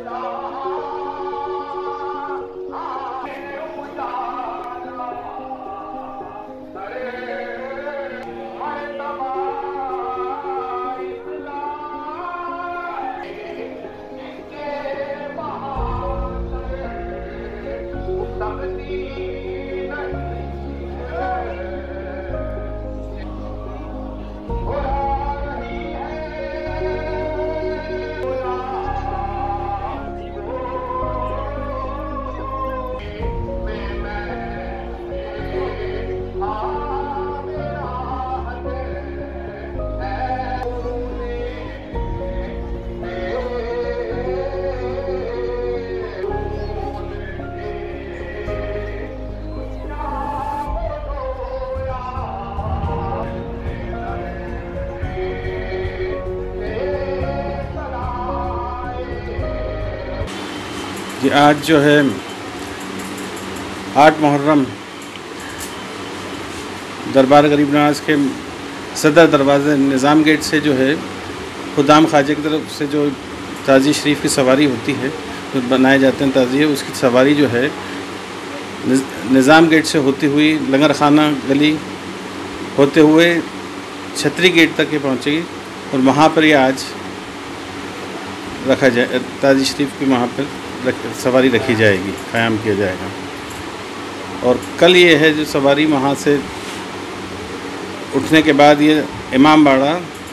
कि आज जो है 8 मुहर्रम दरबार गरीब नवाज के सदर दरवाज़े निज़ाम गेट से जो है खुदाम ख्वाजा की तरफ से जो ताज़ी शरीफ की सवारी होती है, जो बनाए जाते हैं ताज़िए, उसकी सवारी जो है निज़ाम गेट से होती हुई लंगर खाना गली होते हुए छतरी गेट तक ये पहुँचेगी और वहाँ पर ये आज रखा जाए, ताज़ी शरीफ की वहाँ पर सवारी रखी जाएगी, क़याम किया जाएगा। और कल ये है जो सवारी वहाँ से उठने के बाद ये इमाम बाड़ा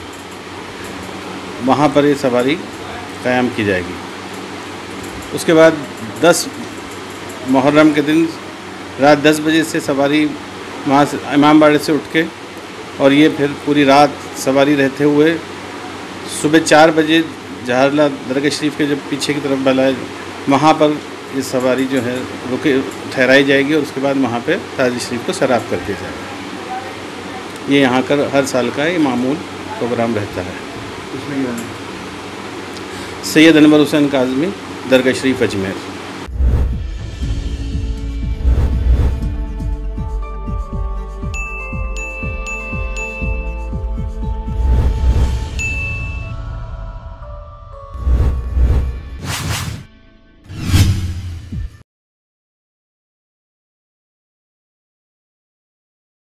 वहाँ पर ये सवारी क़याम की जाएगी। उसके बाद 10 मुहर्रम के दिन रात 10 बजे से सवारी वहाँ से इमाम बाड़े से उठ के और ये फिर पूरी रात सवारी रहते हुए सुबह 4 बजे जहारला दरगाह शरीफ के जो पीछे की तरफ बला है वहाँ पर ये सवारी जो है रुके ठहराई जाएगी और उसके बाद वहाँ पे ताज़ी शरीफ को सराब कर दिया जाएगा। ये यहाँ का हर साल का ये मामूल प्रोग्राम रहता है। सैयद अनवर हुसैन काज़मी, दरगाह शरीफ अजमेर।